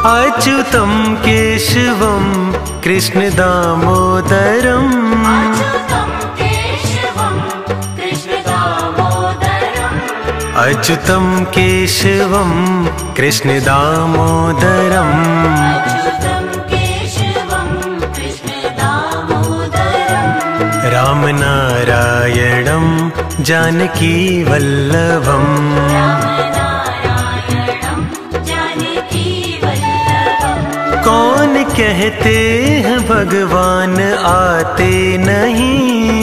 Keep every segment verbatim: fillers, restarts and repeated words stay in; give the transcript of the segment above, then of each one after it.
अच्युतं केशवं कृष्ण दामोदरम् अच्युतं केशवं कृष्ण दामोदरम् राम नारायणं जानकी वल्लभम् कौन कहते हैं भगवान आते नहीं,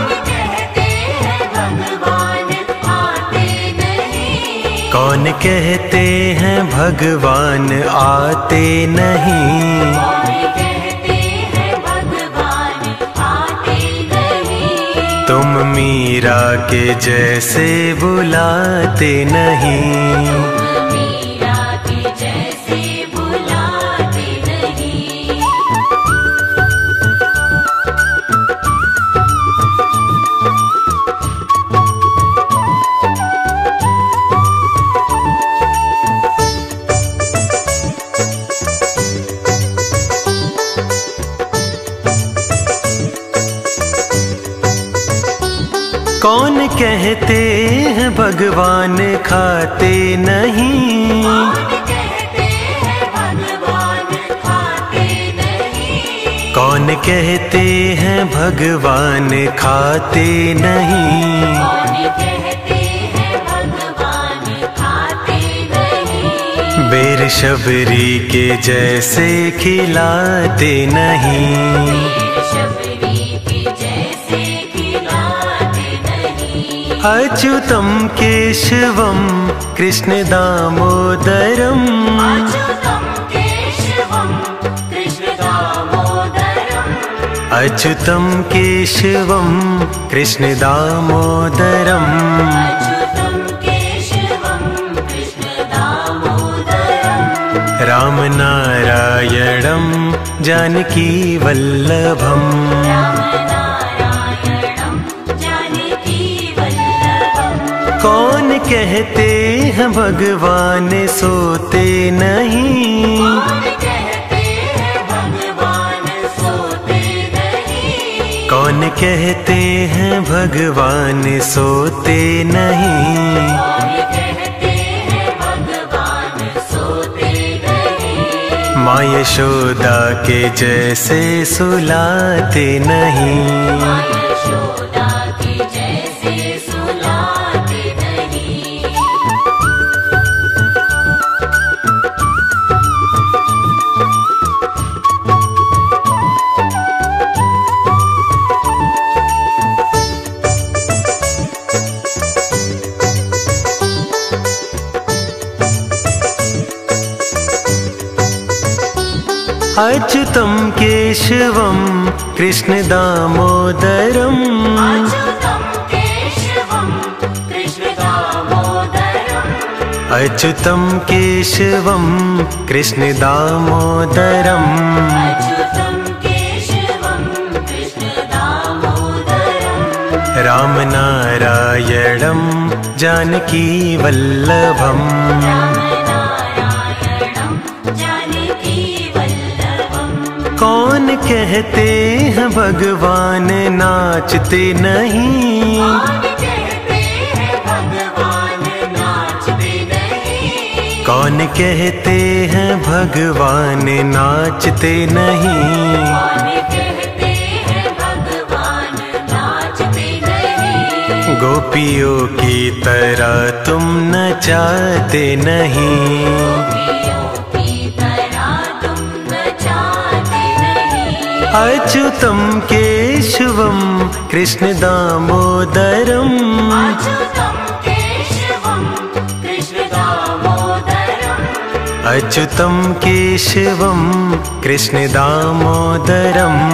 कौन कहते हैं भगवान आते नहीं, तुम मीरा के जैसे बुलाते नहीं। कौन कहते हैं भगवान खाते नहीं, कौन कहते हैं भगवान खाते नहीं, बेर शबरी के जैसे खिलाते नहीं, अच्युतं केशवं कृष्ण दामोदरम् अच्युतं केशवं कृष्ण दामोदरम् राम नारायणं जानकी वल्लभम् कौन कहते हैं भगवान सोते नहीं, कौन कहते हैं भगवान सोते नहीं, माँ यशोदा के जैसे सुलाते नहीं, अच्युतं केशवं कृष्ण दामोदरम् अच्युतं केशवं कृष्ण दामोदरम् राम नारायणं जानकी वल्लभम् कौन कहते हैं भगवान नाचते नहीं, कौन कहते हैं भगवान नाचते नहीं, गोपियों की तरह तुम नचाते नहीं, अच्युतं केशवं कृष्ण दामोदरम् अच्युतं केशवं कृष्ण दामोदरम्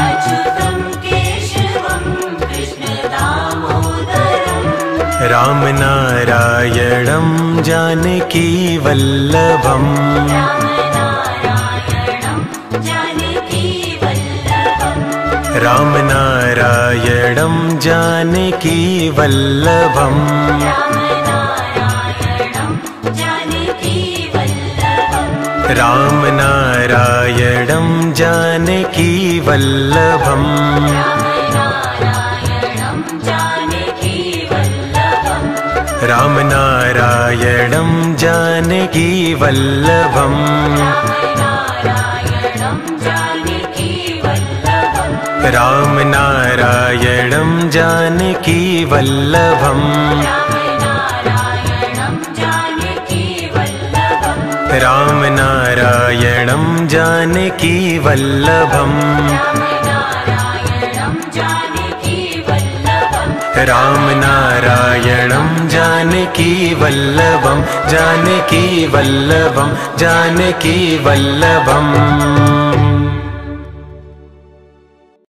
राम नारायणं जानकी वल्लभम् राम नारायणं जानकी वल्लभम् राम नारायणं जानकी वल्लभम् राम नारायणं जानकी वल्लभम् राम नारायणं जानकी वल्लभम् राम नारायणं जानकी वल्लभम् राम नारायणं जानकी वल्लभम् जानकी वल्लभम् जानकी वल्लभम्।